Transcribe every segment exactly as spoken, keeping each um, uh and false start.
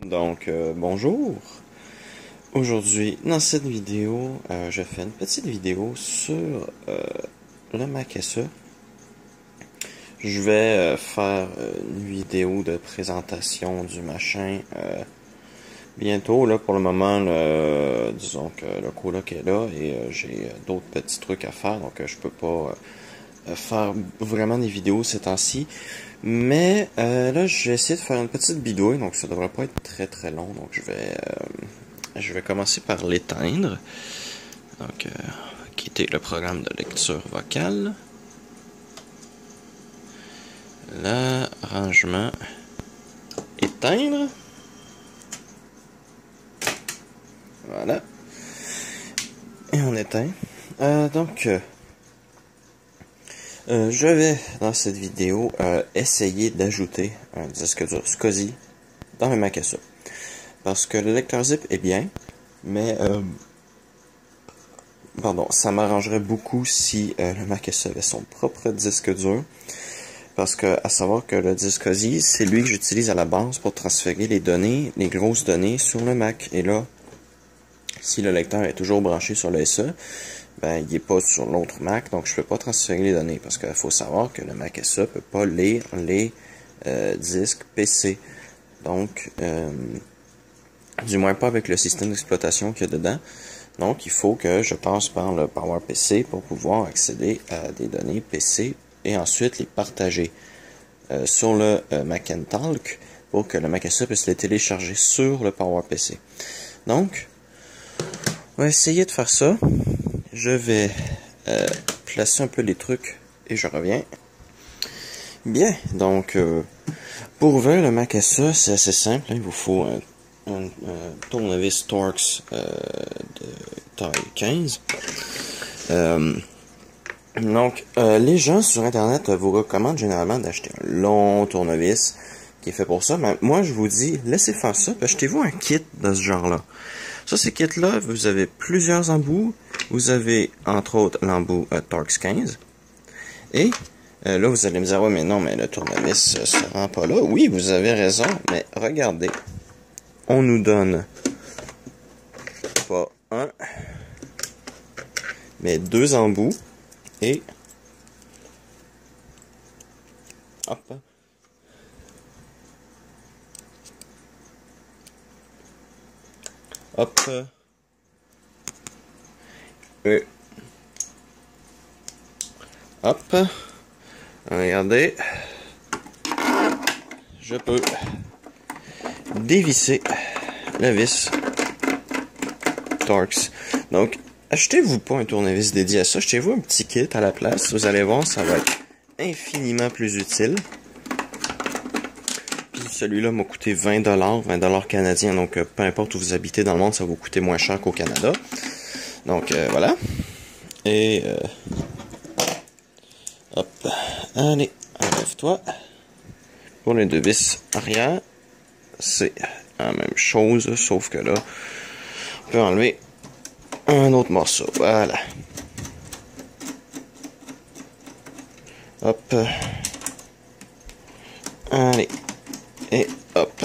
Donc, euh, bonjour. Aujourd'hui, dans cette vidéo, euh, je fais une petite vidéo sur euh, le Mac S E. Je vais euh, faire une vidéo de présentation du machin euh, bientôt. Là, pour le moment, le, disons que le coloc est là et euh, j'ai d'autres petits trucs à faire, donc euh, je peux pas euh, faire vraiment des vidéos ces temps-ci. Mais euh, là, je vais essayer de faire une petite bidouille, donc ça devrait pas être très très long. Donc je vais euh, je vais commencer par l'éteindre. Donc euh, quitter le programme de lecture vocale. L'arrangement éteindre. Voilà. Et on éteint. Euh, donc euh, Euh, je vais, dans cette vidéo, euh, essayer d'ajouter un disque dur SCSI dans le Mac S E. Parce que le lecteur zip est bien, mais euh, pardon, ça m'arrangerait beaucoup si euh, le Mac S E avait son propre disque dur. Parce que, à savoir que le disque SCSI, c'est lui que j'utilise à la base pour transférer les données, les grosses données sur le Mac. Et là, si le lecteur est toujours branché sur le S E, ben, il n'est pas sur l'autre Mac, donc je ne peux pas transférer les données, parce qu'il faut savoir que le Mac S E ne peut pas lire les euh, disques P C. Donc, euh, du moins pas avec le système d'exploitation qu'il y a dedans. Donc, il faut que je passe par le PowerPC pour pouvoir accéder à des données P C et ensuite les partager euh, sur le euh, Macintalk pour que le Mac S E puisse les télécharger sur le PowerPC. Donc, on va essayer de faire ça. Je vais euh, placer un peu les trucs et je reviens. Bien, donc euh, pour ouvrir le Mac S E, c'est assez simple. Hein, il vous faut un, un, un tournevis Torx euh, de taille quinze. Euh, donc, euh, les gens sur Internet vous recommandent généralement d'acheter un long tournevis qui est fait pour ça. Mais moi, je vous dis, laissez faire ça. Achetez-vous un kit de ce genre-là. Ça, ces kits-là, vous avez plusieurs embouts. Vous avez, entre autres, l'embout euh, Torx quinze. Et euh, là, vous allez me dire, ouais, mais non, mais le tournevis ne se rend pas là. Oui, vous avez raison, mais regardez. On nous donne pas un, mais deux embouts. Et hop. Hop. Et hop. Regardez. Je peux dévisser la vis Torx. Donc, achetez-vous pas un tournevis dédié à ça. Achetez-vous un petit kit à la place. Vous allez voir, ça va être infiniment plus utile. Celui-là m'a coûté vingt dollars, vingt dollars canadiens, donc euh, peu importe où vous habitez dans le monde, ça va vous coûter moins cher qu'au Canada. Donc euh, voilà. Et euh, hop, allez, enlève-toi. Pour les deux vis arrière, c'est la même chose, sauf que là, on peut enlever un autre morceau. Voilà. Hop. Allez. Et hop.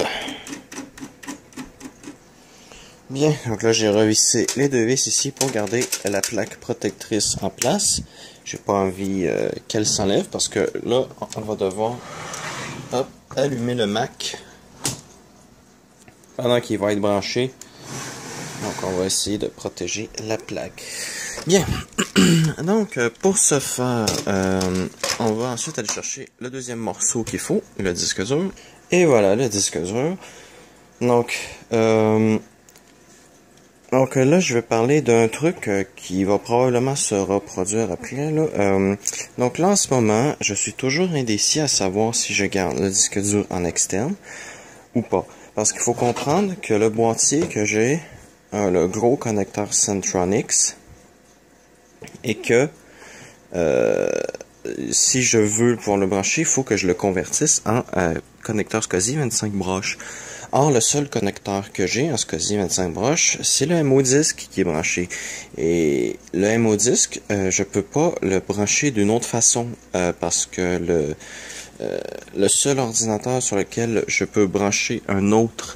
Bien, donc là j'ai revissé les deux vis ici pour garder la plaque protectrice en place. J'ai pas envie euh, qu'elle s'enlève parce que là on va devoir hop, allumer le Mac pendant qu'il va être branché. Donc on va essayer de protéger la plaque. Bien, donc pour ce faire, euh, on va ensuite aller chercher le deuxième morceau qu'il faut, le disque dur. Et voilà, le disque dur. Donc, euh, donc là, je vais parler d'un truc euh, qui va probablement se reproduire après. Là. Euh, donc là, en ce moment, je suis toujours indécis à savoir si je garde le disque dur en externe ou pas. Parce qu'il faut comprendre que le boîtier que j'ai, euh, le gros connecteur Centronics, et que euh, si je veux pouvoir le brancher, il faut que je le convertisse en euh, connecteur SCSI vingt-cinq broches. Or, le seul connecteur que j'ai en SCSI vingt-cinq broches, c'est le M O disque qui est branché. Et le M O disque, euh, je peux pas le brancher d'une autre façon euh, parce que le, euh, le seul ordinateur sur lequel je peux brancher un autre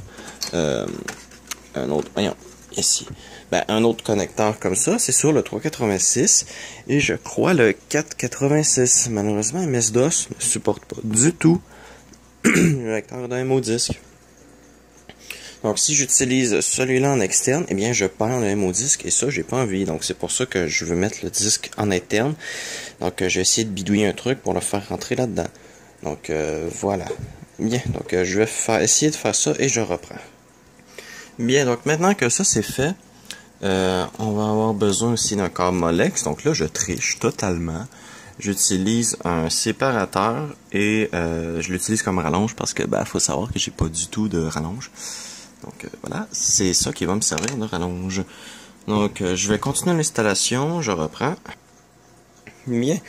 euh, un autre, voyons, ici, ben, un autre connecteur comme ça, c'est sur le trois quatre-vingt-six, et je crois le quatre quatre-vingt-six. Malheureusement, M S DOS ne supporte pas du tout le lecteur d'un M O disque. Donc, si j'utilise celui-là en externe, eh bien, je perds le M O disque, et ça, j'ai pas envie. Donc, c'est pour ça que je veux mettre le disque en interne. Donc, euh, je vais essayer de bidouiller un truc pour le faire rentrer là-dedans. Donc, euh, voilà. Bien, donc, euh, je vais faire, essayer de faire ça, et je reprends. Bien, donc, maintenant que ça, c'est fait, euh, on va avoir besoin aussi d'un câble Molex. Donc là, je triche totalement. J'utilise un séparateur, et euh, je l'utilise comme rallonge, parce que, ben, faut savoir que j'ai pas du tout de rallonge. Donc euh, voilà, c'est ça qui va me servir de rallonge. Donc euh, je vais continuer l'installation, je reprends. Bien.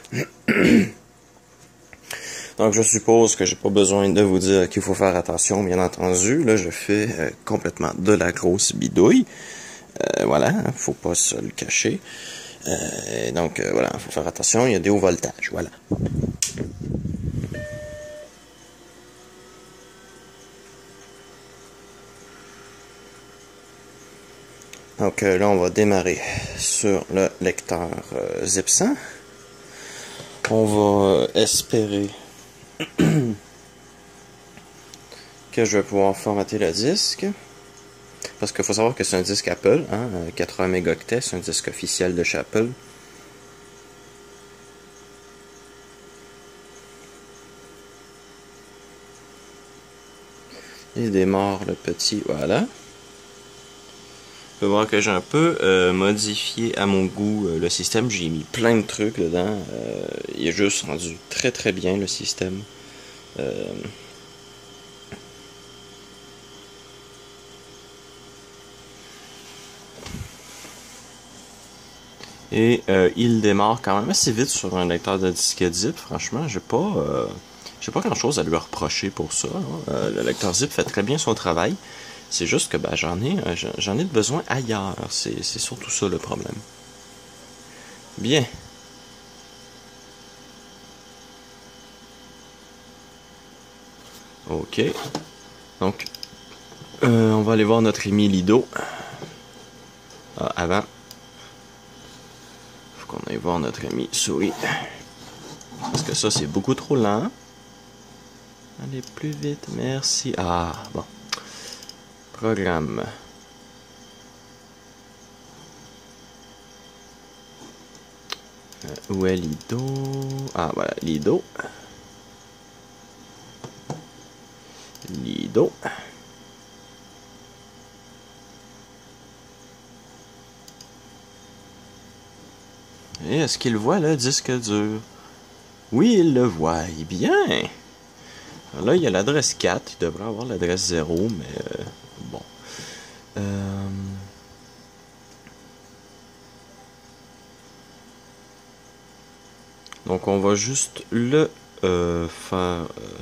Donc je suppose que j'ai pas besoin de vous dire qu'il faut faire attention, bien entendu. Là je fais euh, complètement de la grosse bidouille. Euh, voilà, hein, faut pas se le cacher. Euh, donc euh, voilà, faut faire attention, il y a des hauts voltages, voilà. Donc euh, là, on va démarrer sur le lecteur euh, zip cent. On va euh, espérer que je vais pouvoir formater le disque. Parce qu'il faut savoir que c'est un disque Apple, hein, quatre-vingts mégaoctets, c'est un disque officiel de chez Apple. Il démarre le petit, voilà. On peut voir que j'ai un peu euh, modifié à mon goût euh, le système. J'ai mis plein de trucs dedans. Euh, il est juste rendu très très bien le système. Euh... Et euh, il démarre quand même assez vite sur un lecteur de disquette zip. Franchement, j'ai pas, euh, j'ai pas grand chose à lui reprocher pour ça. Hein. Euh, le lecteur zip fait très bien son travail. C'est juste que ben, j'en ai, j'en ai de besoin ailleurs. C'est surtout ça le problème. Bien. Ok. Donc, euh, on va aller voir notre ami Lido. Ah, avant, faut qu'on aille voir notre ami Souris. Parce que ça, c'est beaucoup trop lent. Allez plus vite, merci. Ah, bon. Programme. Euh, où est Lido? Ah, voilà, Lido. Lido. Et est-ce qu'il voit le disque dur? Oui, il le voit. Bien. Alors là, il y a l'adresse quatre. Il devrait avoir l'adresse zéro, mais euh, bon. Euh... Donc, on va juste le euh, faire euh,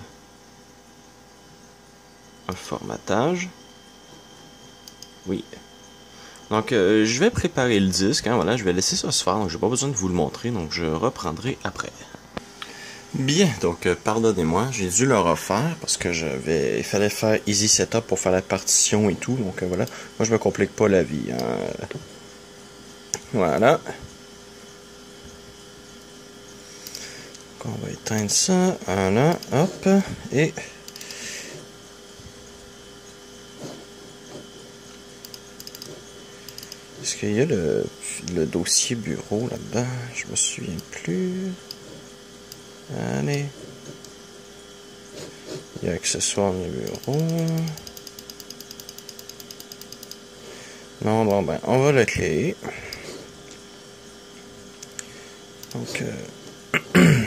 un formatage. Oui. Donc, euh, je vais préparer le disque. Hein, voilà, je vais laisser ça se faire. Donc, j'ai pas besoin de vous le montrer. Donc, je reprendrai après. Bien, donc euh, pardonnez-moi, j'ai dû le refaire parce que j'avais, il fallait faire easy setup pour faire la partition et tout. Donc euh, voilà, moi je me complique pas la vie. Hein. Voilà. Donc, on va éteindre ça. Voilà, hop, et est-ce qu'il y a le, le dossier bureau là-dedans? Je me souviens plus. Allez. Il y a accessoires de bureau. Non, bon, ben, on va le créer. Donc, euh...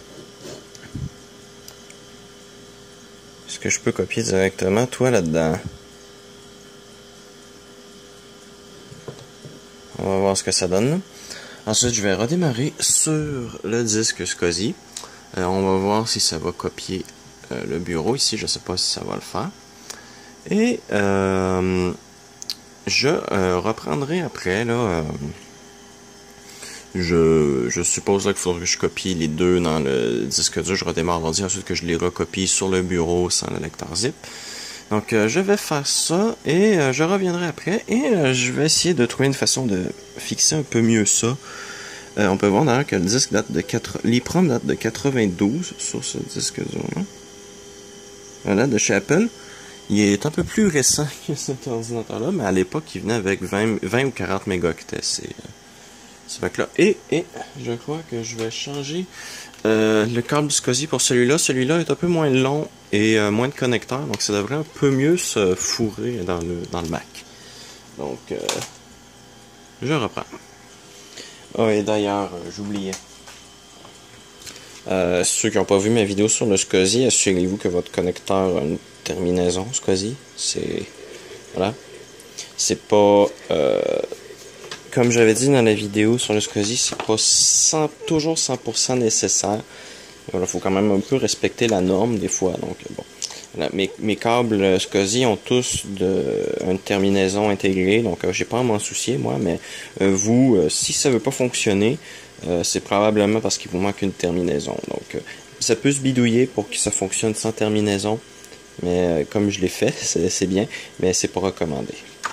est-ce que je peux copier directement toi là-dedans? On va voir ce que ça donne. Ensuite, je vais redémarrer sur le disque SCSI. Euh, on va voir si ça va copier euh, le bureau ici. Je ne sais pas si ça va le faire. Et euh, je euh, reprendrai après. Là, euh, je, je suppose qu'il faudrait que je copie les deux dans le disque dur. Je redémarre l'ordi, ensuite que je les recopie sur le bureau sans le lecteur zip. Donc euh, je vais faire ça et euh, je reviendrai après et euh, je vais essayer de trouver une façon de fixer un peu mieux ça. Euh, on peut voir d'ailleurs que le disque date de quatre... l'EEPROM date de quatre-vingt-douze sur ce disque dur-là. Voilà, de chez Apple. Il est un peu plus récent que cet ordinateur-là, mais à l'époque, il venait avec vingt, vingt ou quarante mégaoctets. C'est ce bac-là. Et, et je crois que je vais changer euh, le câble SCSI pour celui-là. Celui-là est un peu moins long et euh, moins de connecteurs, donc ça devrait un peu mieux se fourrer dans le, dans le Mac. Donc, euh, je reprends. Oh, et d'ailleurs, euh, j'oubliais. Euh, ceux qui n'ont pas vu ma vidéo sur le SCSI, assurez-vous que votre connecteur a une terminaison SCSI. C'est... Voilà. C'est pas... Euh, comme j'avais dit dans la vidéo sur le SCSI, c'est pas cent, toujours cent pour cent nécessaire. Il faut quand même un peu respecter la norme des fois. Donc, bon. Voilà. Mes, mes câbles SCSI ont tous de, une terminaison intégrée. Donc, euh, j'ai pas à m'en soucier, moi. Mais euh, vous, euh, si ça veut pas fonctionner, euh, c'est probablement parce qu'il vous manque une terminaison. Donc, euh, ça peut se bidouiller pour que ça fonctionne sans terminaison. Mais euh, comme je l'ai fait, c'est bien. Mais c'est pas recommandé.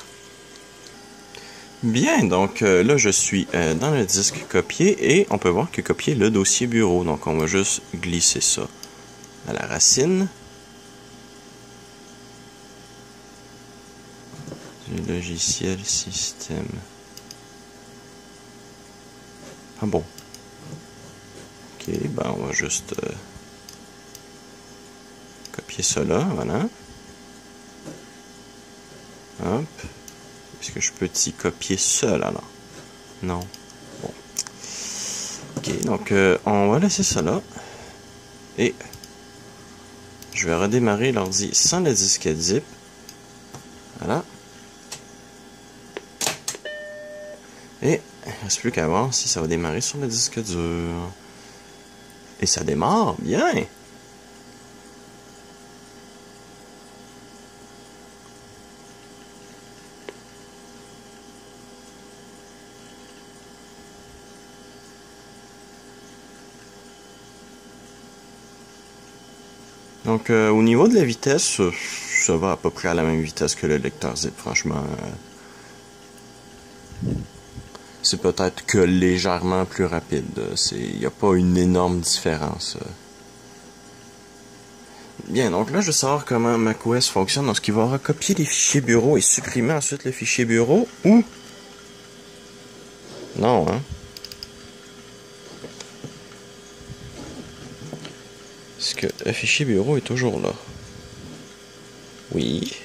Bien, donc euh, là je suis euh, dans le disque copié et on peut voir que copier le dossier bureau. Donc on va juste glisser ça à la racine. Du logiciel système. Ah bon. Ok, ben on va juste euh, copier ça là, voilà. Hop. Est-ce que je peux t'y copier seul alors? Non. Bon. Ok, donc euh, on va laisser ça là. Et je vais redémarrer l'ordi sans le disquette zip. Voilà. Et il ne reste plus qu'à voir si ça va démarrer sur le disque dur. Et ça démarre bien. Donc, euh, au niveau de la vitesse, ça va à peu près à la même vitesse que le lecteur zip, franchement. Euh, c'est peut-être que légèrement plus rapide. Il n'y a pas une énorme différence. Bien, donc là, je veux savoir comment macOS fonctionne. Donc, il va recopier les fichiers bureau et supprimer ensuite le fichier bureau ou... Non, hein? Est-ce que le fichier bureau est toujours là? Oui.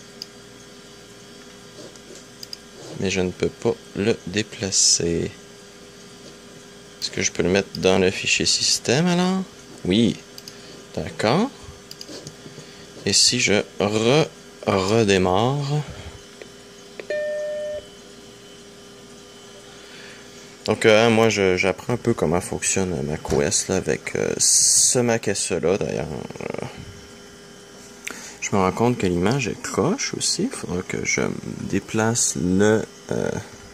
Mais je ne peux pas le déplacer. Est-ce que je peux le mettre dans le fichier système alors? Oui. D'accord. Et si je re redémarre? Donc, euh, moi, j'apprends un peu comment fonctionne macOS là, avec euh, ce Mac S E là, d'ailleurs. Euh, je me rends compte que l'image est croche aussi. Il faudra que je déplace le... Euh,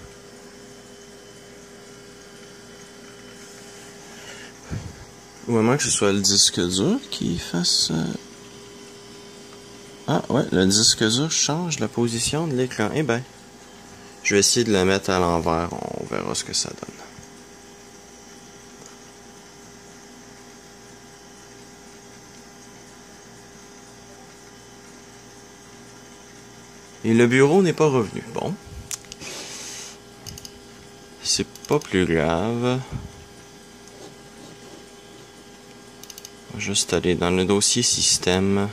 au moment que ce soit le disque dur qui fasse... Euh... Ah, ouais, le disque dur change la position de l'écran. Eh ben... Je vais essayer de la mettre à l'envers, on verra ce que ça donne. Et le bureau n'est pas revenu. Bon. C'est pas plus grave. On va juste aller dans le dossier système.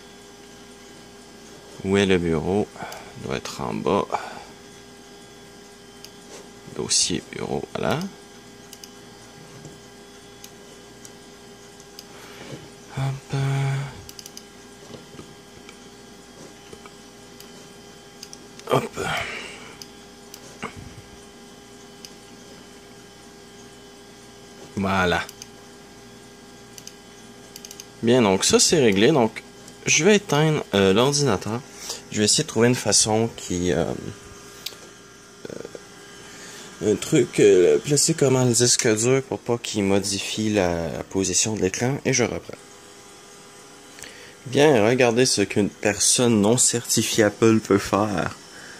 Où est le bureau? Il doit être en bas. Dossier bureau, voilà. Hop. Hop. Voilà. Bien, donc ça c'est réglé. Donc, je vais éteindre euh, l'ordinateur. Je vais essayer de trouver une façon qui... Euh, Un truc euh, placé comment le disque dur pour pas qu'il modifie la, la position de l'écran et je reprends. Bien, regardez ce qu'une personne non certifiée Apple peut faire.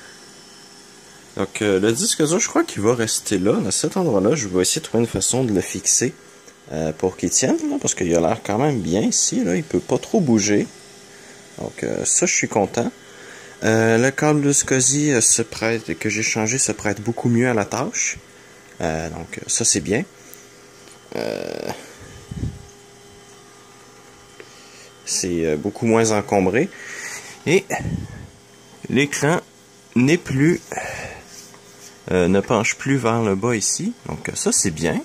Donc, euh, le disque dur, je crois qu'il va rester là, à cet endroit-là. Je vais essayer de trouver une façon de le fixer euh, pour qu'il tienne, là, parce qu'il a l'air quand même bien ici. Là, il peut pas trop bouger. Donc, euh, ça, je suis content. Euh, le câble SCSI euh, se prête, que j'ai changé se prête beaucoup mieux à la tâche. Euh, donc, ça, c'est bien. Euh, c'est beaucoup moins encombré. Et l'écran n'est plus... Euh, ne penche plus vers le bas ici. Donc, ça, c'est bien.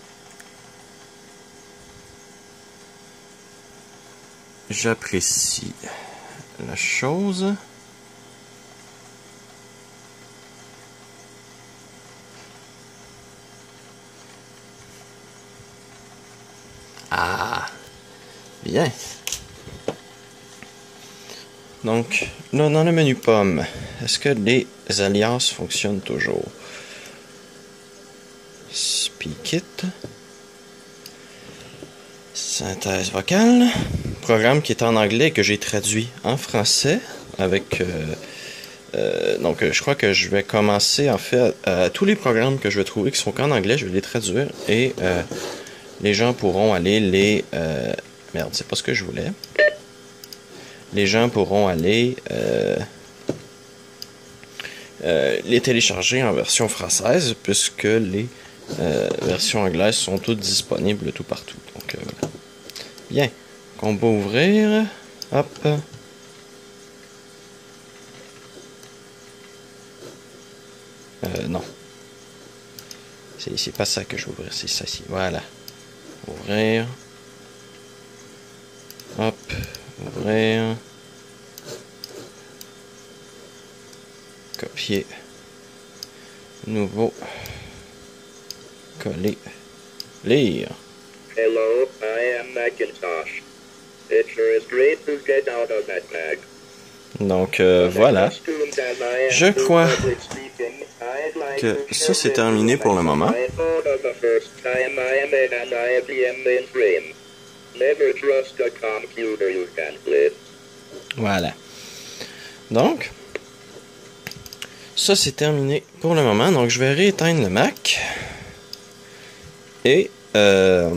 J'apprécie la chose. Ah, bien. Donc, là, dans le menu pomme, est-ce que les alias fonctionnent toujours? Speak it. Synthèse vocale. Programme qui est en anglais et que j'ai traduit en français avec... Euh, euh, donc, je crois que je vais commencer, en fait, à, à tous les programmes que je vais trouver qui sont qu'en anglais, je vais les traduire et euh, les gens pourront aller les... Euh, merde, c'est pas ce que je voulais. Les gens pourront aller euh, euh, les télécharger en version française puisque les euh, versions anglaises sont toutes disponibles tout partout. Donc, euh, voilà. Bien. On va ouvrir. Hop. Euh, non. C'est pas ça que je vais ouvrir, c'est ça ici. Voilà. Ouvrir. Hop. Ouvrir. Copier. Nouveau. Coller. Lire. Hello, I am Macintosh. It sure is great to get out of that mag. Donc euh, voilà. Je crois que ça c'est terminé pour le moment. Voilà. Donc, ça c'est terminé pour le moment. Donc je vais rééteindre le Mac. Et... Euh,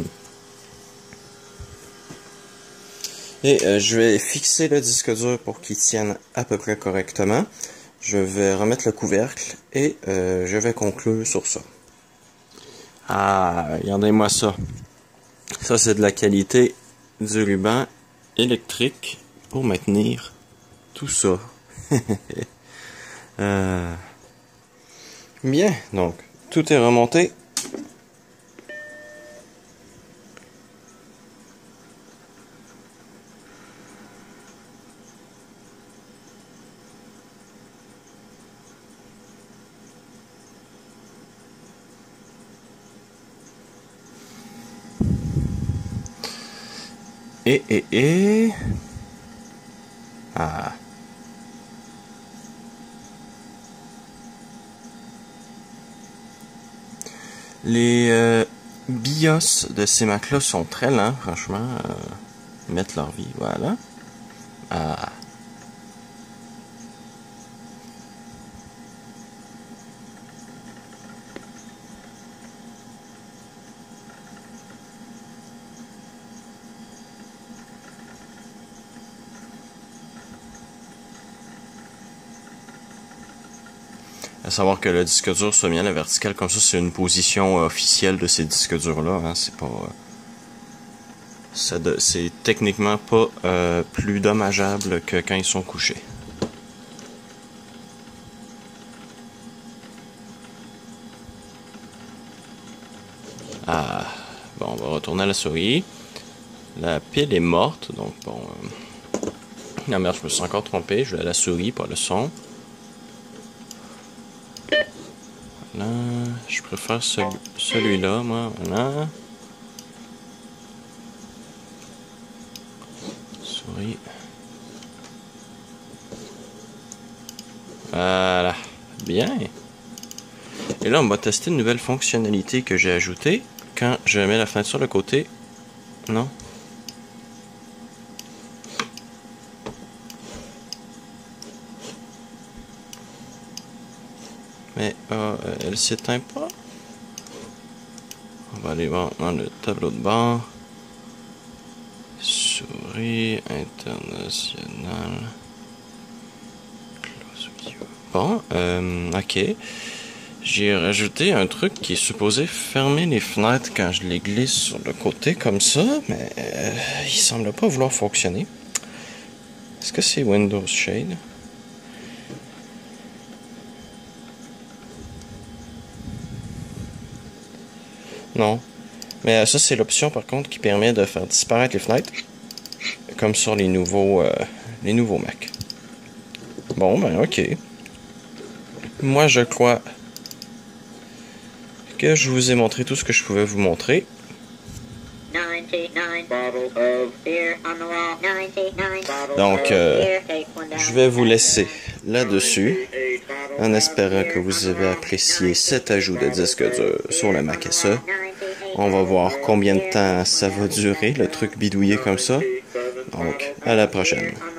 Et euh, je vais fixer le disque dur pour qu'il tienne à peu près correctement. Je vais remettre le couvercle et euh, je vais conclure sur ça. Ah, regardez-moi ça. Ça, c'est de la qualité du ruban électrique pour maintenir tout ça. euh... Bien, donc, tout est remonté. Et, et, et... Ah. Les euh, BIOS de ces Macs-là sont très lents, franchement. Euh, ils mettent leur vie, voilà. Ah. À savoir que le disque dur soit mis à la verticale comme ça, c'est une position euh, officielle de ces disques durs-là. Hein, c'est pas, euh, ça de, c'est techniquement pas euh, plus dommageable que quand ils sont couchés. Ah, bon, on va retourner à la souris. La pile est morte, donc bon. Euh... Ah merde, je me suis encore trompé. Je voulais la souris, pas le son. Voilà, je préfère ce, celui-là, moi. Voilà. Souris. Voilà. Bien. Et là, on va tester une nouvelle fonctionnalité que j'ai ajoutée. Quand je mets la fenêtre sur le côté. Non. Mais euh, elle s'éteint pas. On va aller voir dans le tableau de bord. Souris internationale. Close view. Bon, euh, ok. J'ai rajouté un truc qui est supposé fermer les fenêtres quand je les glisse sur le côté comme ça, mais euh, il semble pas vouloir fonctionner. Est-ce que c'est Windows Shade? Non. Mais ça, c'est l'option par contre qui permet de faire disparaître les fenêtres, comme sur les nouveaux, euh, les nouveaux Mac. Bon, ben ok. Moi, je crois que je vous ai montré tout ce que je pouvais vous montrer. Donc, euh, je vais vous laisser là-dessus, en espérant que vous avez apprécié cet ajout de disque dur sur le Mac S E. On va voir combien de temps ça va durer, le truc bidouillé comme ça. Donc, à la prochaine.